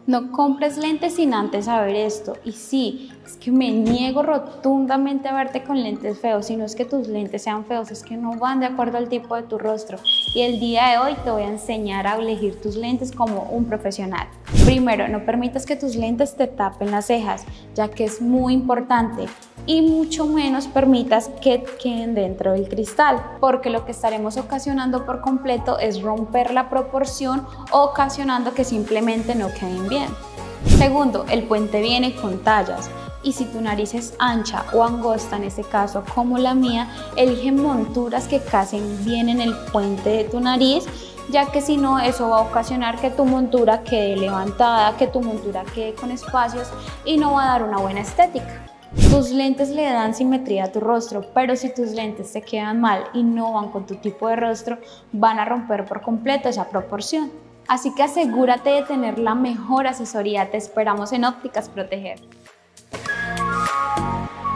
No compres lentes sin antes saber esto. Y sí, es que me niego rotundamente a verte con lentes feos. Si no es que tus lentes sean feos, es que no van de acuerdo al tipo de tu rostro. Y el día de hoy te voy a enseñar a elegir tus lentes como un profesional. Primero, no permitas que tus lentes te tapen las cejas, ya que es muy importante. Y mucho menos permitas que queden dentro del cristal, porque lo que estaremos ocasionando por completo es romper la proporción, ocasionando que simplemente no queden bien. Segundo, el puente viene con tallas. Y si tu nariz es ancha o angosta, en este caso como la mía, elige monturas que casen bien en el puente de tu nariz, ya que si no, eso va a ocasionar que tu montura quede levantada, que tu montura quede con espacios y no va a dar una buena estética. Tus lentes le dan simetría a tu rostro, pero si tus lentes te quedan mal y no van con tu tipo de rostro, van a romper por completo esa proporción. Así que asegúrate de tener la mejor asesoría. Te esperamos en Ópticas Proteger.